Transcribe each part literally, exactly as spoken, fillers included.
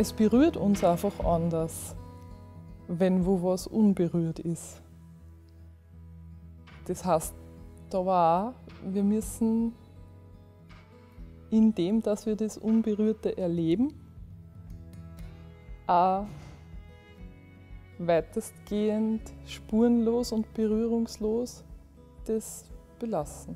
Es berührt uns einfach anders, wenn wo was unberührt ist. Das heißt, da war auch, wir müssen in dem, dass wir das Unberührte erleben, auch weitestgehend spurenlos und berührungslos das belassen.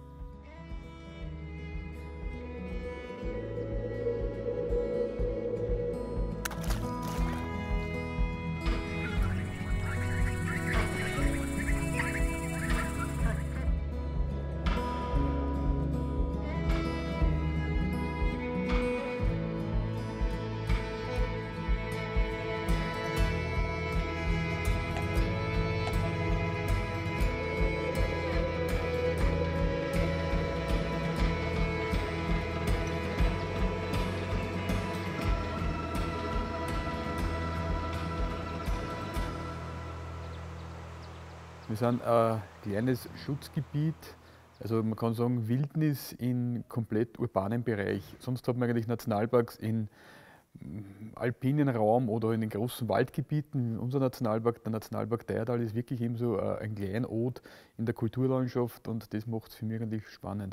Wir sind ein kleines Schutzgebiet, also man kann sagen Wildnis in komplett urbanem Bereich. Sonst hat man eigentlich Nationalparks in alpinen Raum oder in den großen Waldgebieten. Unser Nationalpark, der Nationalpark Teiertal, ist wirklich eben so ein Kleinod in der Kulturlandschaft und das macht es für mich eigentlich spannend.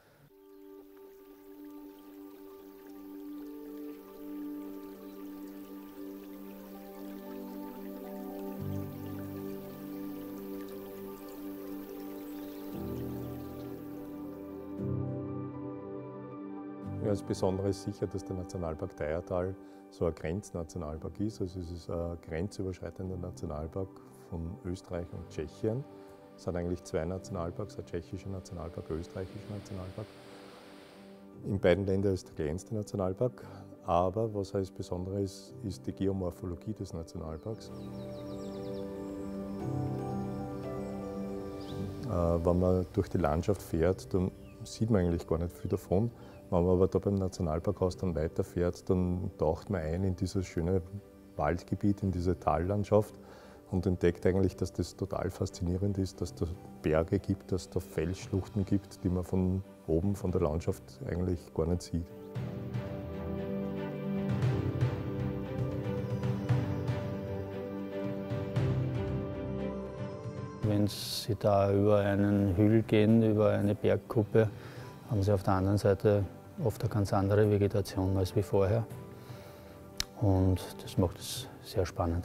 Ja, das Besondere ist sicher, dass der Nationalpark Teiertal so ein Grenznationalpark ist. Also es ist ein grenzüberschreitender Nationalpark von Österreich und Tschechien. Es sind eigentlich zwei Nationalparks, ein tschechischer Nationalpark, ein österreichischer Nationalpark. In beiden Ländern ist der kleinste Nationalpark, aber was halt das Besondere ist, ist die Geomorphologie des Nationalparks. Äh, wenn man durch die Landschaft fährt, dann sieht man eigentlich gar nicht viel davon. Wenn man aber da beim Nationalparkhaus dann weiterfährt, dann taucht man ein in dieses schöne Waldgebiet, in diese Tallandschaft und entdeckt eigentlich, dass das total faszinierend ist, dass es da Berge gibt, dass es da Felsschluchten gibt, die man von oben, von der Landschaft eigentlich gar nicht sieht. Wenn Sie da über einen Hügel gehen, über eine Bergkuppe, haben Sie auf der anderen Seite oft eine ganz andere Vegetation als wie vorher. Und das macht es sehr spannend.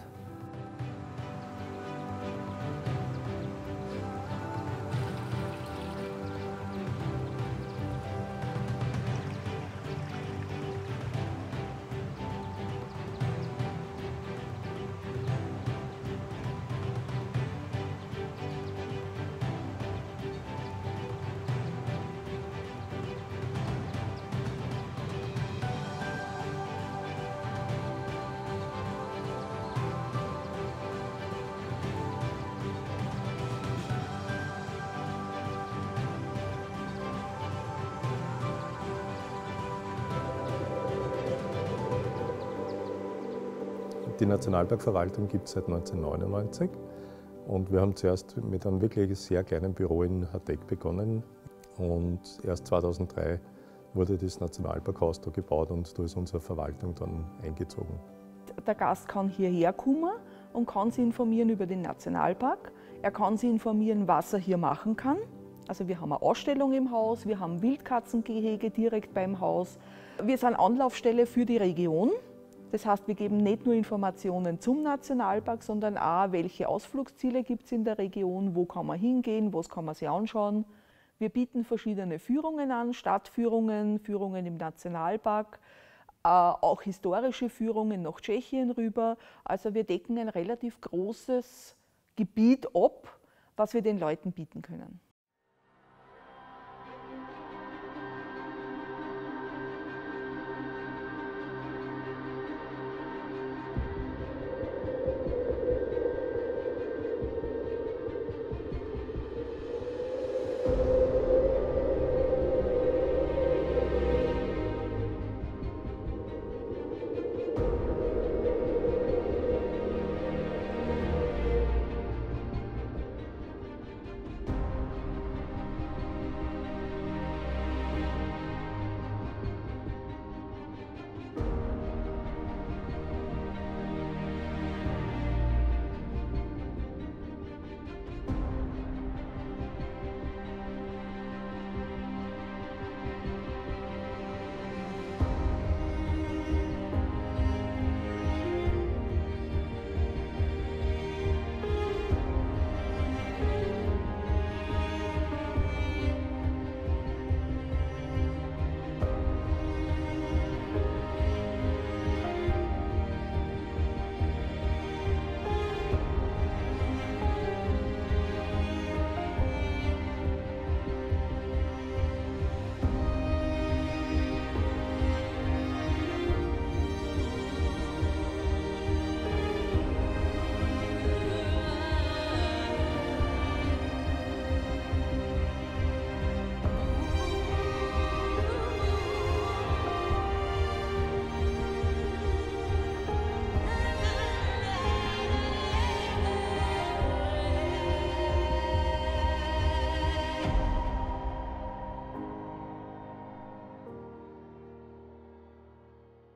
Die Nationalparkverwaltung gibt es seit neunzehnhundertneunundneunzig und wir haben zuerst mit einem wirklich sehr kleinen Büro in Hardeck begonnen und erst zweitausenddrei wurde das Nationalparkhaus da gebaut und da ist unsere Verwaltung dann eingezogen. Der Gast kann hierher kommen und kann sich informieren über den Nationalpark. Er kann sich informieren, was er hier machen kann. Also wir haben eine Ausstellung im Haus, wir haben Wildkatzengehege direkt beim Haus. Wir sind Anlaufstelle für die Region. Das heißt, wir geben nicht nur Informationen zum Nationalpark, sondern auch, welche Ausflugsziele gibt es in der Region, wo kann man hingehen, was kann man sich anschauen. Wir bieten verschiedene Führungen an, Stadtführungen, Führungen im Nationalpark, äh, auch historische Führungen nach Tschechien rüber. Also wir decken ein relativ großes Gebiet ab, was wir den Leuten bieten können.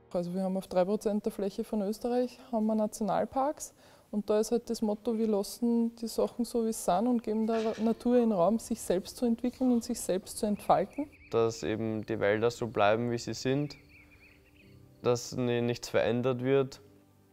Also wir haben auf drei Prozent der Fläche von Österreich haben wir Nationalparks und da ist halt das Motto, wir lassen die Sachen so wie es sind und geben der Natur den Raum, sich selbst zu entwickeln und sich selbst zu entfalten. Dass eben die Wälder so bleiben, wie sie sind, dass nichts verändert wird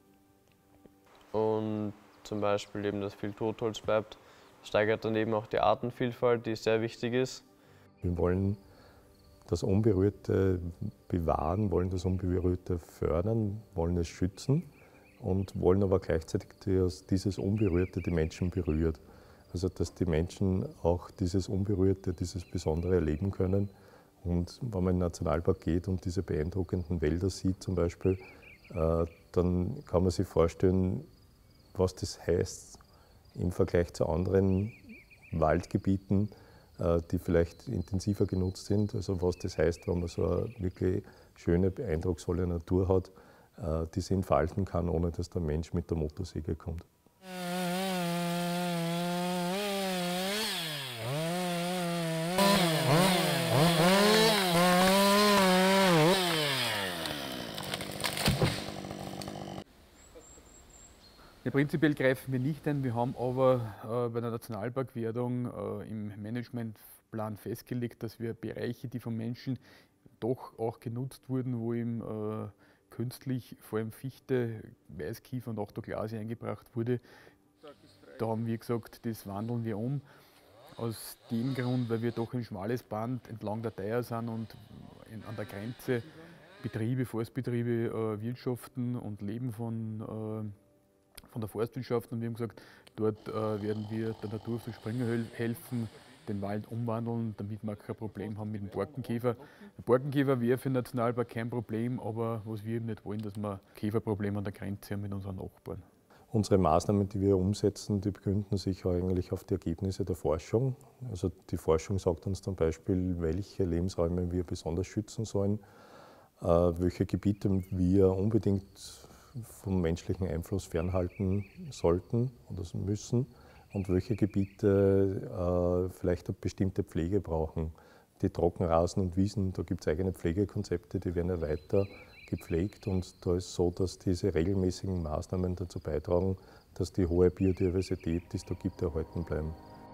und zum Beispiel eben, dass viel Totholz bleibt, steigert dann eben auch die Artenvielfalt, die sehr wichtig ist. Wir wollen das Unberührte bewahren, wollen das Unberührte fördern, wollen es schützen und wollen aber gleichzeitig, dass dieses Unberührte die Menschen berührt. Also dass die Menschen auch dieses Unberührte, dieses Besondere erleben können. Und wenn man in den Nationalpark geht und diese beeindruckenden Wälder sieht zum Beispiel, äh, dann kann man sich vorstellen, was das heißt im Vergleich zu anderen Waldgebieten, die vielleicht intensiver genutzt sind. Also was das heißt, wenn man so eine wirklich schöne, eindrucksvolle Natur hat, die sie entfalten kann, ohne dass der Mensch mit der Motorsäge kommt. Ja, prinzipiell greifen wir nicht ein, wir haben aber äh, bei der Nationalparkwertung äh, im Managementplan festgelegt, dass wir Bereiche, die vom Menschen doch auch genutzt wurden, wo eben äh, künstlich vor allem Fichte, Weißkiefer und auch der Glase eingebracht wurde, da haben wir gesagt, das wandeln wir um. Aus dem Grund, weil wir doch ein schmales Band entlang der Theier sind und in, an der Grenze Betriebe, Forstbetriebe äh, wirtschaften und leben von äh, von der Forstwirtschaft und wir haben gesagt, dort äh, werden wir der Natur auf die Sprünge helfen, den Wald umwandeln, damit wir kein Problem haben mit dem Borkenkäfer. Der Borkenkäfer wäre für den Nationalpark kein Problem, aber was wir eben nicht wollen, dass wir Käferprobleme an der Grenze haben mit unseren Nachbarn. Unsere Maßnahmen, die wir umsetzen, die begründen sich eigentlich auf die Ergebnisse der Forschung. Also die Forschung sagt uns zum Beispiel, welche Lebensräume wir besonders schützen sollen, äh, welche Gebiete wir unbedingt vom menschlichen Einfluss fernhalten sollten oder müssen und welche Gebiete äh, vielleicht eine bestimmte Pflege brauchen. Die Trockenrasen und Wiesen, da gibt es eigene Pflegekonzepte, die werden ja weiter gepflegt und da ist so, dass diese regelmäßigen Maßnahmen dazu beitragen, dass die hohe Biodiversität, die es da gibt, erhalten bleiben.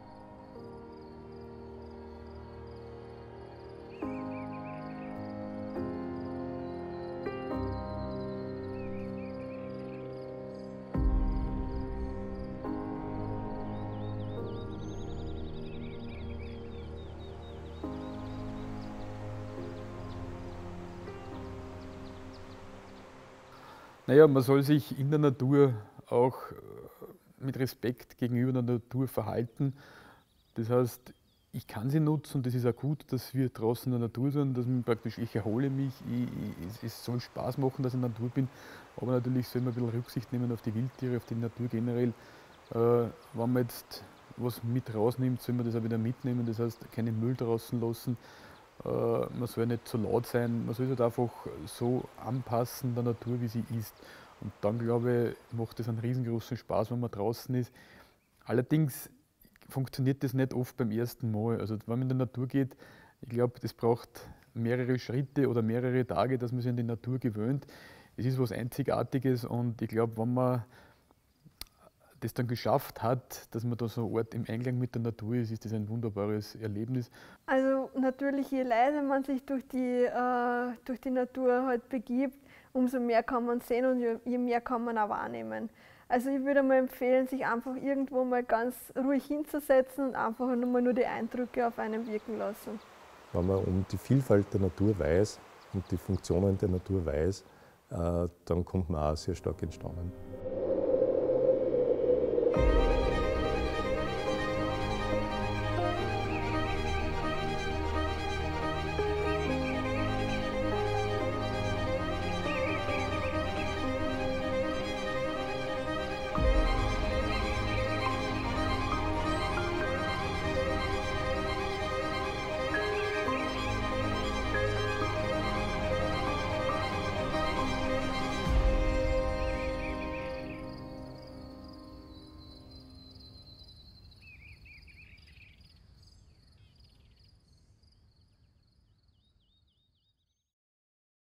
Naja, man soll sich in der Natur auch mit Respekt gegenüber der Natur verhalten. Das heißt, ich kann sie nutzen und das ist auch gut, dass wir draußen in der Natur sind, dass man praktisch, ich erhole mich, ich, ich, es soll Spaß machen, dass ich in der Natur bin, aber natürlich soll man ein bisschen Rücksicht nehmen auf die Wildtiere, auf die Natur generell. Äh, wenn man jetzt was mit rausnimmt, soll man das auch wieder mitnehmen, das heißt, keinen Müll draußen lassen. Man soll nicht zu laut sein, man soll sich halt einfach so anpassen der Natur, wie sie ist. Und dann, glaube ich, macht es einen riesengroßen Spaß, wenn man draußen ist. Allerdings funktioniert das nicht oft beim ersten Mal. Also wenn man in die Natur geht, ich glaube, das braucht mehrere Schritte oder mehrere Tage, dass man sich an die Natur gewöhnt. Es ist was Einzigartiges und ich glaube, wenn man das dann geschafft hat, dass man da so ein Ort im Einklang mit der Natur ist, ist das ein wunderbares Erlebnis. Also natürlich, je leiser man sich durch die, äh, durch die Natur halt begibt, umso mehr kann man sehen und je, je mehr kann man auch wahrnehmen. Also ich würde mal empfehlen, sich einfach irgendwo mal ganz ruhig hinzusetzen und einfach nur, nur die Eindrücke auf einen wirken lassen. Wenn man um die Vielfalt der Natur weiß und die Funktionen der Natur weiß, äh, dann kommt man auch sehr stark ins Staunen.